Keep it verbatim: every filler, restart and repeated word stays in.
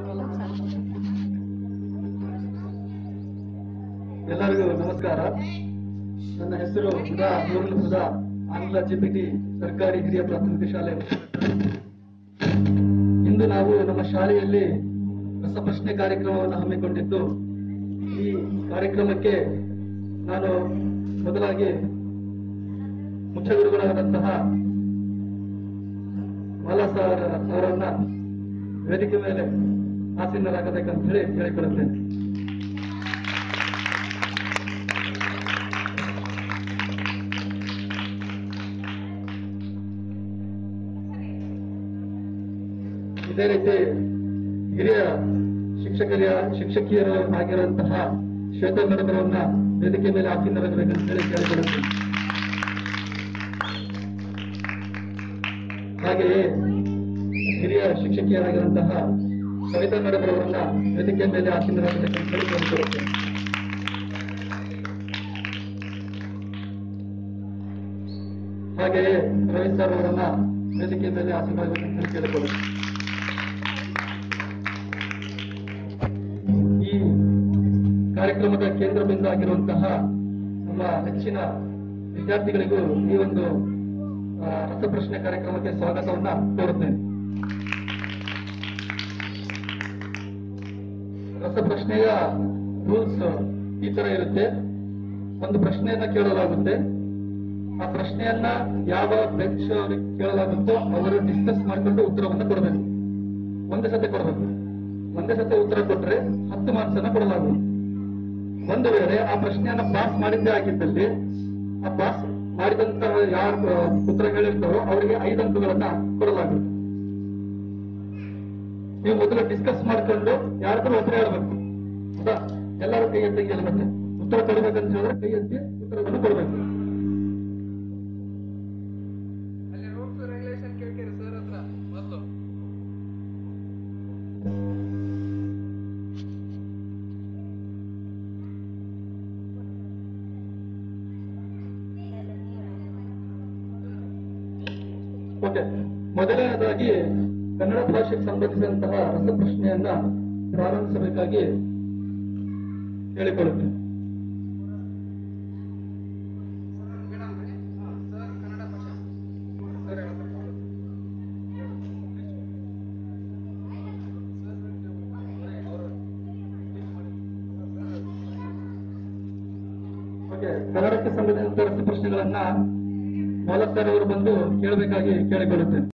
ಎಲ್ಲರಿಗೂ ನಮಸ್ಕಾರ. ನನ್ನ ಹೆಸರು ಹುದಾ ನೂರುಲ್ ಹುದಾ, ಆಂಗ್ಲ ಜಿಪಿಟಿ ಸರ್ಕಾರಿ ಹಿರಿಯ ಪ್ರಾಥಮಿಕ ಶಾಲೆ. ಇಂದು ನಾವು ನಮ್ಮ ಶಾಲೆಯಲ್ಲಿ ರಸಪ್ರಶ್ನೆ ಕಾರ್ಯಕ್ರಮವನ್ನು ಹಮ್ಮಿಕೊಂಡಿದ್ದು, ಈ ಕಾರ್ಯಕ್ರಮಕ್ಕೆ ನಾನು ಮೊದಲಾಗಿ ಮುಖ್ಯ ಗುರುಗಳಾದಂತಹ ಮಾಲಾ ಸರ್ ಅವರನ್ನ ವೇದಿಕೆ ಮೇಲೆ ಆಸೀನರಾಗಬೇಕಂತ ಹೇಳಿ ಕೇಳಿಕೊಳ್ಳುತ್ತೇನೆ. ಇದೇ ರೀತಿ ಹಿರಿಯ ಶಿಕ್ಷಕರ ಶಿಕ್ಷಕಿಯರು ಆಗಿರುವಂತಹ ಶ್ವೇತಾ ಮೇಡಮ್ ಅವರನ್ನ ವೇದಿಕೆ ಮೇಲೆ ಆಸೀನರಾಗಬೇಕಂತ ಹೇಳಿ ಕೇಳಿಕೊಳ್ಳುತ್ತೇನೆ. ಹಾಗೆಯೇ ಹಿರಿಯ ಶಿಕ್ಷಕಿಯರಾಗಿರುವಂತಹ ಕವಿತಾ ಮೇಡಮ್ ಅವರನ್ನ ವೇದಿಕೆ ಮೇಲೆ ಆಸೀನರಾಗಬೇಕಂತ ಹೇಳಿ ಕೇಳಿಕೊಳ್ಳುತ್ತೇನೆ. ಹಾಗೆಯೇ ರವಿ ಸರ್ ಅವರನ್ನ ವೇದಿಕೆ ಮೇಲೆ ಆಸೀನರಾಗಬೇಕಂತ ಹೇಳಿ ಕೇಳಿಕೊಳ್ಳುತ್ತೇನೆ. ಈ ಕಾರ್ಯಕ್ರಮದ ಕೇಂದ್ರ ಬಿಂದು ಆಗಿರುವಂತಹ ನಮ್ಮ ನೆಚ್ಚಿನ ವಿದ್ಯಾರ್ಥಿಗಳಿಗೂ ಈ ಒಂದು ರಸಪ್ರಶ್ನೆ ಕಾರ್ಯಕ್ರಮಕ್ಕೆ ಸ್ವಾಗತವನ್ನ ಕೋರುತ್ತೇನೆ. ರಸಪ್ರಶ್ನೆಯ ರೂಲ್ಸ್ ಈ ತರ ಇರುತ್ತೆ. ಒಂದು ಪ್ರಶ್ನೆಯನ್ನ ಕೇಳಲಾಗುತ್ತೆ. ಆ ಪ್ರಶ್ನೆಯನ್ನ ಯಾವ ಬೆಂಚ್ ಅವರಿಗೆ ಕೇಳಲಾಗುತ್ತೋ ಅವರು ಡಿಸ್ಕಸ್ ಮಾಡಿಕೊಂಡು ಉತ್ತರವನ್ನ ಕೊಡಬೇಕು. ಒಂದೇ ಸತಿ ಕೊಡಬೇಕು. ಒಂದೇ ಸತಿ ಉತ್ತರ ಕೊಟ್ಟರೆ ಹತ್ತು ಮಾರ್ಕ್ಸ್ ಅನ್ನ ಕೊಡಲಾಗುವುದು. ಒಂದು ವೇಳೆ ಆ ಪ್ರಶ್ನೆಯನ್ನ ಪಾಸ್ ಮಾಡಿದ್ದೇ ಆಗಿದ್ದಲ್ಲಿ, ಆ ಪಾಸ್ ಮಾಡಿದಂತಹ ಯಾರು ಉತ್ತರ ಹೇಳಿರ್ತಾರೋ ಅವರಿಗೆ ಐದು ಅಂಕಗಳನ್ನ ಕೊಡಲಾಗುತ್ತೆ. ನೀವು ಮೊದಲು ಡಿಸ್ಕಸ್ ಮಾಡ್ಕೊಂಡು ಯಾರಾದ್ರೂ ಉತ್ತರ ಹೇಳ್ಬೇಕು. ಹೌದಾ? ಎಲ್ಲರೂ ಕೈ ಎತ್ತಿ ಹೇಳ್ಬೇಕು. ಉತ್ತರ ಕೊಡ್ಬೇಕಂತ ಹೇಳಿದ್ರೆ ಕೈ ಎತ್ತಿ ಉತ್ತರವನ್ನು ಕೊಡ್ಬೇಕು. ಓಕೆ, ಮೊದಲನೇದಾಗಿ ಕನ್ನಡ ಭಾಷೆಗೆ ಸಂಬಂಧಿಸಿದಂತಹ ರಸಪ್ರಶ್ನೆಯನ್ನ ಪ್ರಾರಂಭಿಸಬೇಕಾಗಿ ಹೇಳಿಕೊಳ್ಳುತ್ತೇನೆ. ಓಕೆ, ಕನ್ನಡಕ್ಕೆ ಸಂಬಂಧಿಸಿದಂತಹ ರಸಪ್ರಶ್ನೆಗಳನ್ನ ಮಾಲಾ ಸರ್ ಅವರು ಬಂದು ಕೇಳಬೇಕಾಗಿ ಕೇಳಿಕೊಳ್ಳುತ್ತೇನೆ.